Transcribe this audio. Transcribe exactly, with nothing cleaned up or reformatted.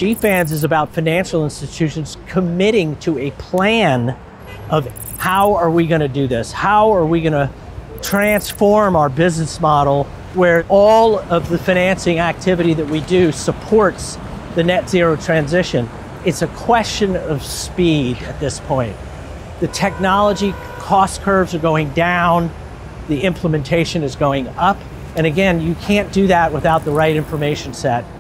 G FANZ is about financial institutions committing to a plan of how are we going to do this? How are we going to transform our business model where all of the financing activity that we do supports the net zero transition? It's a question of speed at this point. The technology cost curves are going down, the implementation is going up, and again, you can't do that without the right information set.